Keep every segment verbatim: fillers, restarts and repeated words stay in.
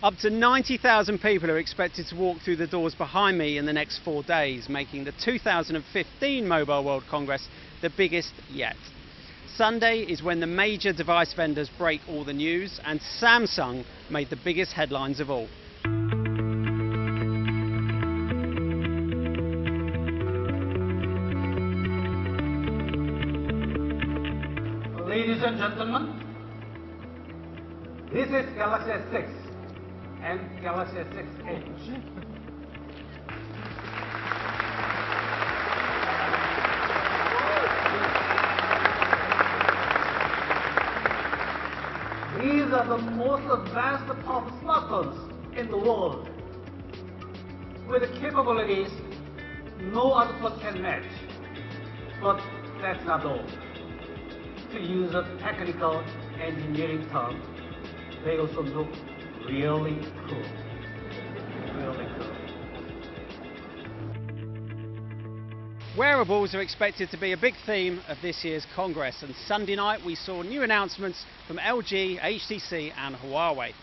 Up to ninety thousand people are expected to walk through the doors behind me in the next four days, making the two thousand fifteen Mobile World Congress the biggest yet. Sunday is when the major device vendors break all the news, and Samsung made the biggest headlines of all. Ladies and gentlemen, this is Galaxy S six and Galaxy S six Edge. These are the most advanced top smartphones in the world, with capabilities no other phone can match. But that's not all. To use a technical engineering term, they also look really cool. Really cool. Wearables are expected to be a big theme of this year's Congress, and Sunday night we saw new announcements from L G, H T C and Huawei.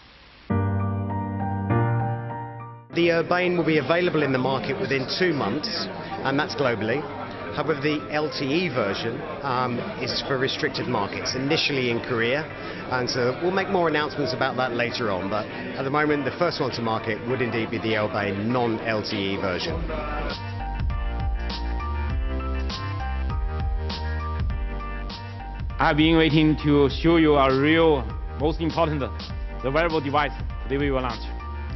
The Urbane will be available in the market within two months, and that's globally. However, the L T E version um, is for restricted markets, initially in Korea, and so we'll make more announcements about that later on, but at the moment the first one to market would indeed be the Urbane non-L T E version. I've been waiting to show you a real, most important, the wearable device today we will launch.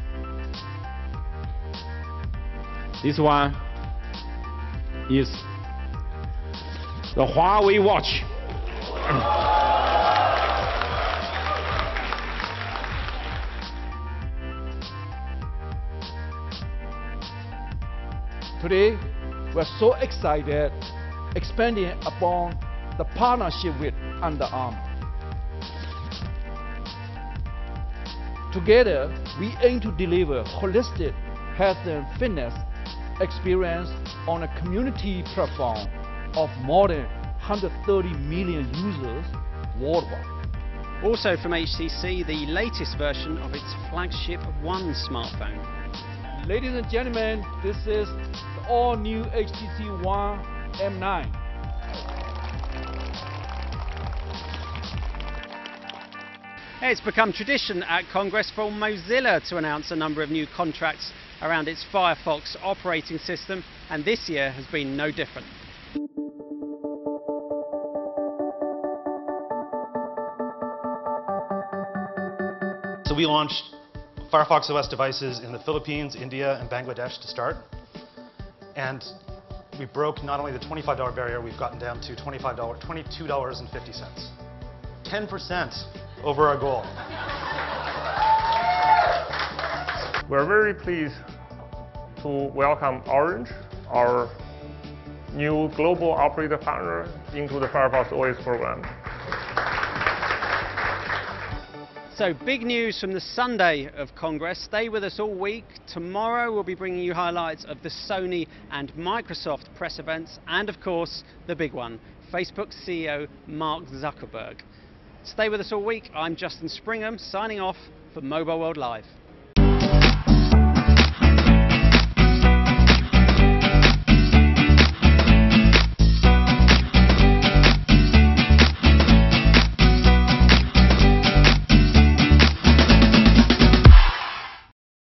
This one is the Huawei watch. Today, we're so excited expanding upon the partnership with Under Armour. Together, we aim to deliver holistic health and fitness experience on a community platform of more than one hundred thirty million users worldwide. Also from H T C, the latest version of its flagship One smartphone. Ladies and gentlemen, this is the all-new H T C One M nine. It's become tradition at Congress for Mozilla to announce a number of new contracts around its Firefox operating system, and this year has been no different. So we launched Firefox O S devices in the Philippines, India, and Bangladesh to start. And we broke not only the twenty-five dollar barrier, we've gotten down to twenty-five dollars, twenty-two dollars and fifty cents. ten percent over our goal. We're very pleased to welcome Orange, our new global operator partner, into the Firefox O S program. So, big news from the Sunday of Congress. Stay with us all week. Tomorrow we'll be bringing you highlights of the Sony and Microsoft press events, and of course the big one, Facebook C E O Mark Zuckerberg. Stay with us all week. I'm Justin Springham, signing off for Mobile World Live.